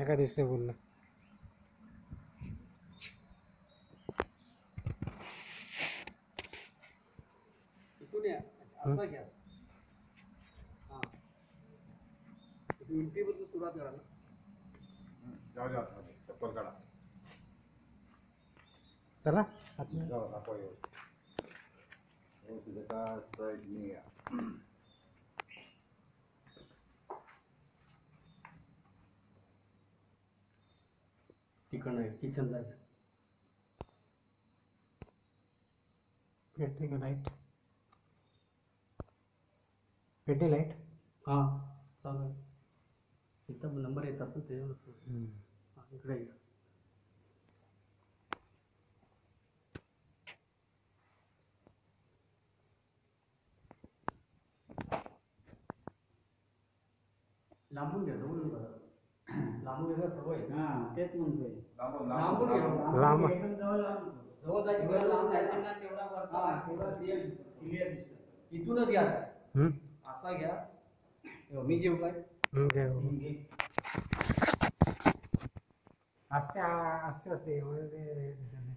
काय दिसतंय पूर्ण. इथून या असा घ्या. हां उलटीपासून सुरुवात करा ना. जाऊ द्या आतमध्ये, चप्पल काढा. चला आतमध्ये जाऊ दाखवा येऊ. हो तुझं का साईडने या. तिकडं किचन जायचं. पेटते का लाईट? पेटे लाईट. हां चालू आहे. इथं नंबर येतात ना ते. इकडे या. लांबून घ्या, जवळ नका. लांबून घ्या सवय. हां तेच म्हणतोय. लांबून घ्या. लांब एकदम जवळ जायचं. जेवढा लांब जायचं ना तेवढा वरती. हां तेवढा क्लिअर दिसतं. इथूनच घ्या. असा घ्या. मी घेऊ काय? घे. असते असते एवढं ते दिसत नाही.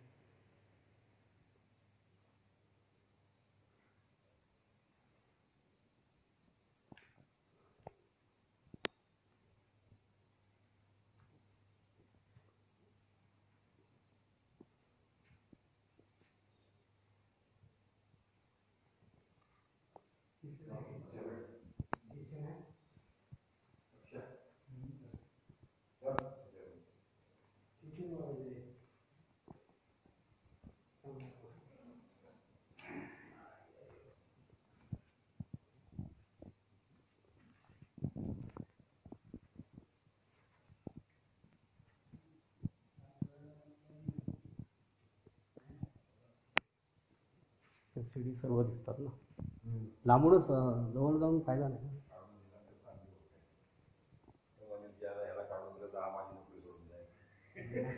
सीडी सर्व दिसतात ना. लांबूनच जवळ जाऊन फायदा नाही. याला काढून दिलं तर माझी नोकरी सोडून जाईल.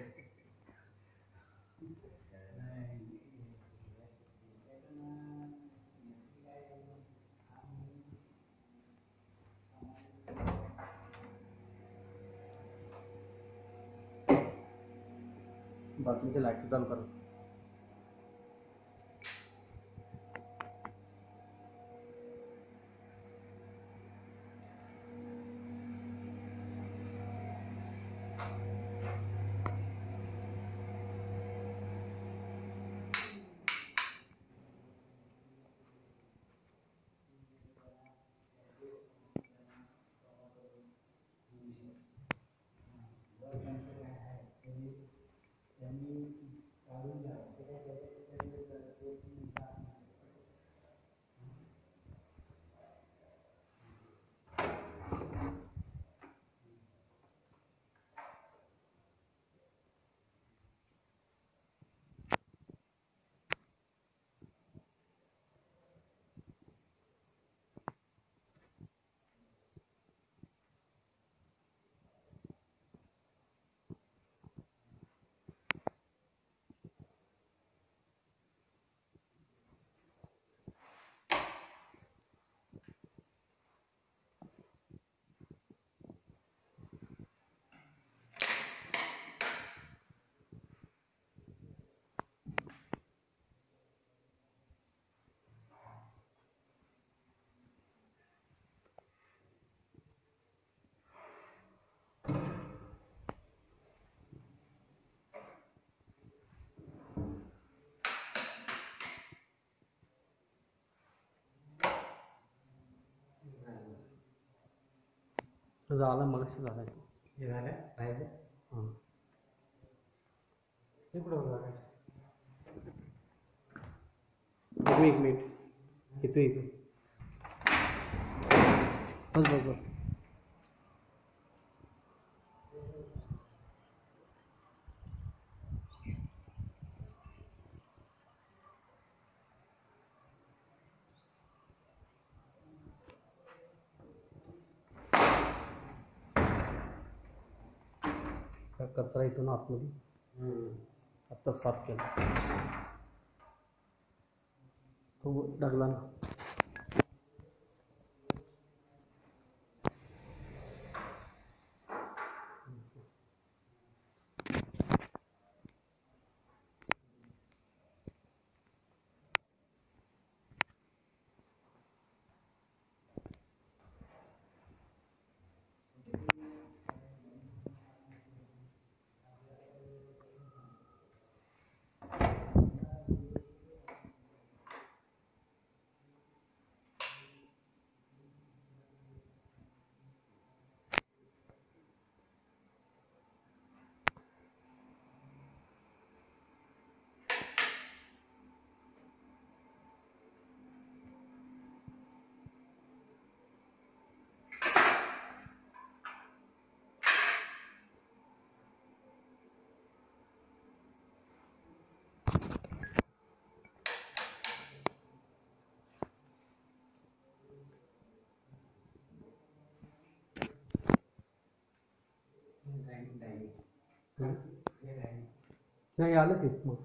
बाथरूमच्या लाईट चालू करा. झालं मगाशी झालं. हे झालं राहिलं. हां हे कुठं बघा. एक मिनिट. इथं बस बस बस. कचरा इथून आतमध्ये आत्ता साफ केला. तो लागला ना. नाही आलं ते मग.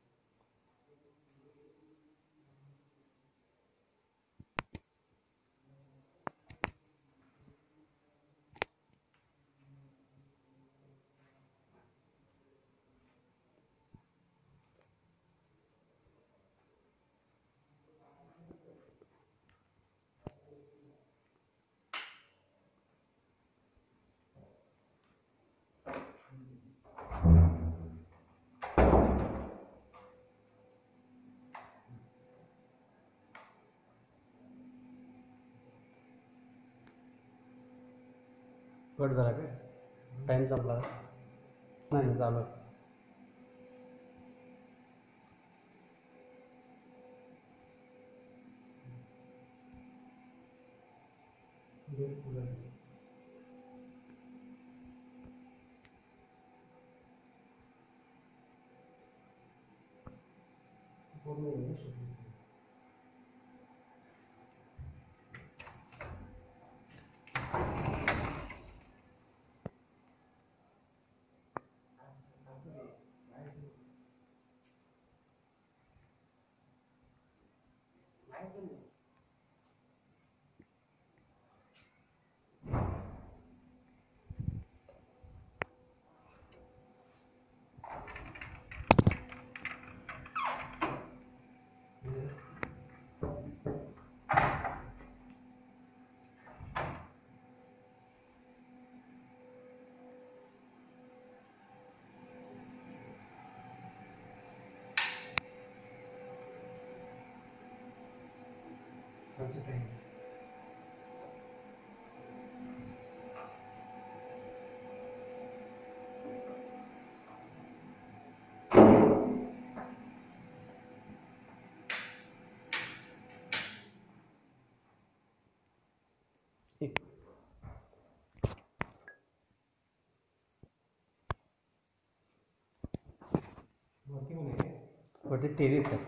कट झाला का? टाईम संपला का? नाही चालू आहे. वरती टेरेस आहे.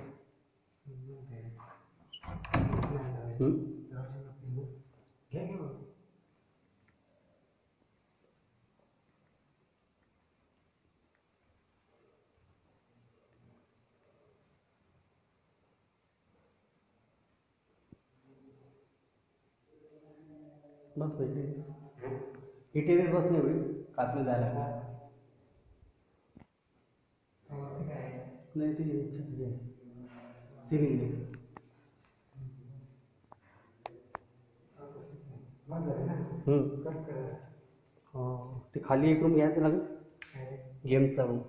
बस टेरेस. ही टेरेस बस नाही होईल कातलं जायला लागणार. नाही ते सिलिंग ते खाली एक रूम घ्यायचं लागेल गेमचा रूम.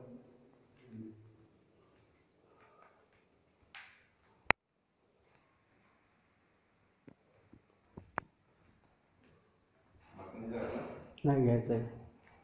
नाही घ्यायचं आहे.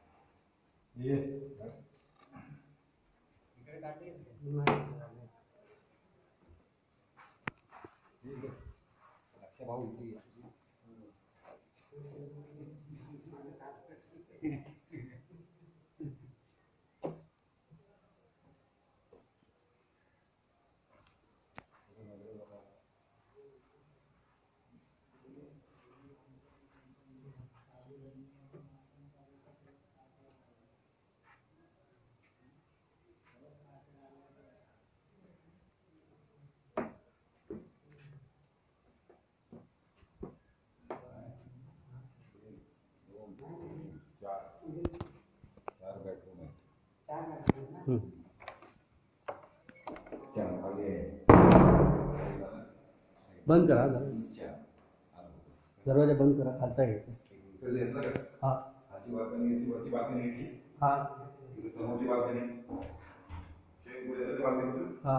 चार बेडरूम बंद करा दरवाजा बंद करा. खालचा घ्यायचा. हा खालची बाल्कनी घेतली, वरची बाल्कनी घेतली, हा समोरची बाल्कनी, बाल्कनी हा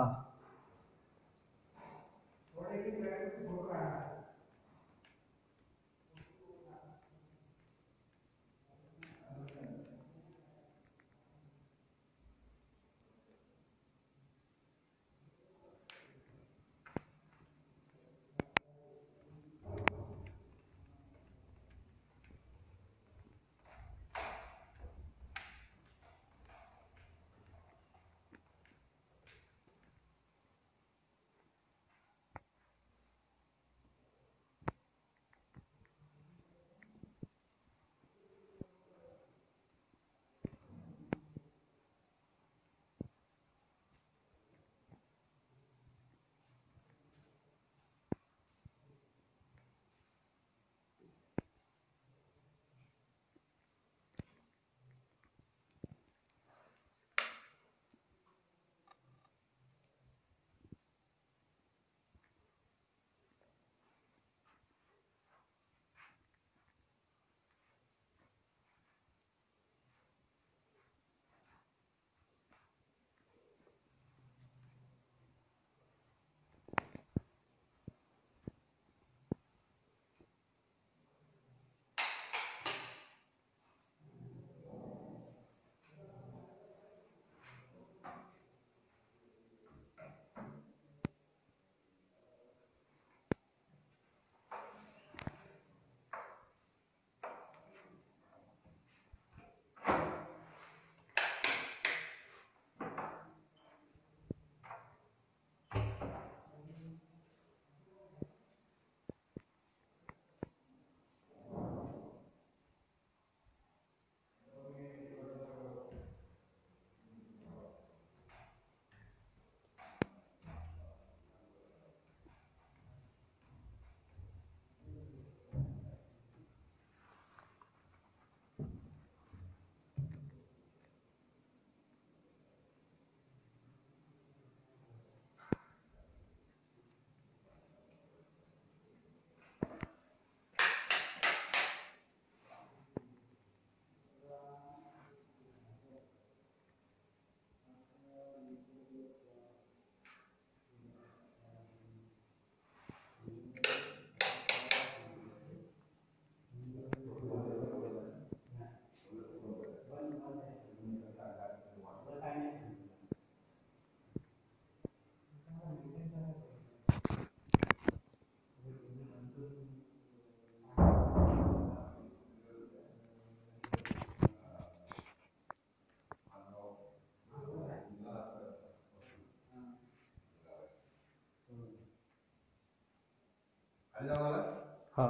हा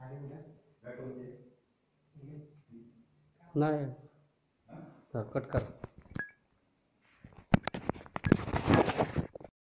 काय करू ते? नाही हा, कट कर